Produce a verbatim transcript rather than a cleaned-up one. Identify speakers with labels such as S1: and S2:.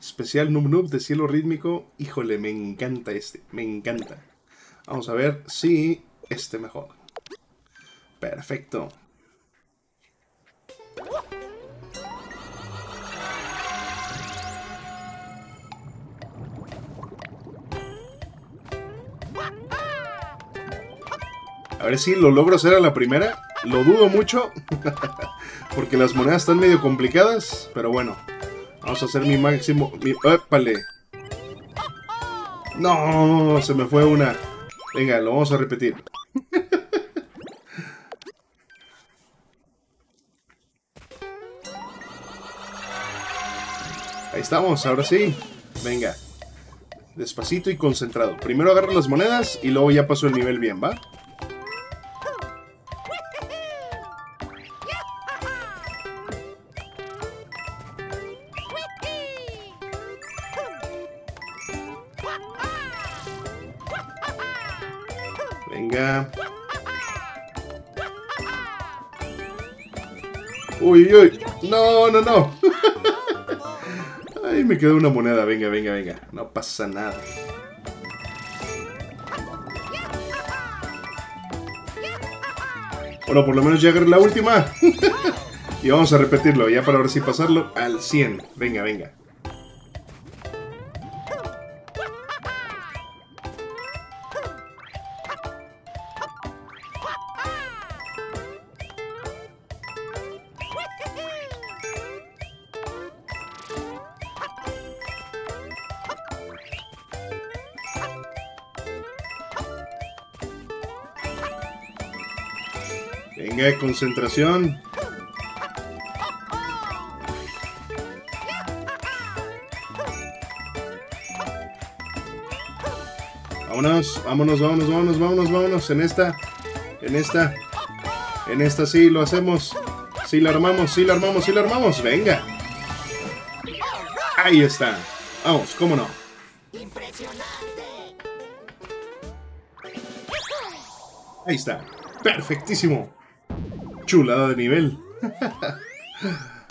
S1: Especial Noob Noob de cielo rítmico. Híjole, me encanta este. Me encanta. Vamos a ver si este mejor. Perfecto. A ver si lo logro hacer a la primera. Lo dudo mucho. Porque las monedas están medio complicadas. Pero bueno. Vamos a hacer mi máximo. Mi... ¡Épale! No, se me fue una. Venga, lo vamos a repetir. Ahí estamos, ahora sí. Venga. Despacito y concentrado. Primero agarro las monedas y luego ya paso el nivel bien, ¿va? Venga. Uy, uy, uy. No, no, no. Ay, me quedó una moneda. Venga, venga, venga. No pasa nada. Bueno, por lo menos ya agarré la última. Y vamos a repetirlo, ya para ver si pasarlo al cien. Venga, venga. Venga, concentración. Vámonos, vámonos, vámonos, vámonos, vámonos, vámonos. En esta, en esta, en esta sí lo hacemos. Sí la armamos, sí la armamos, sí la armamos. Venga. Ahí está. Vamos, cómo no. Ahí está. Perfectísimo. Chulada de nivel.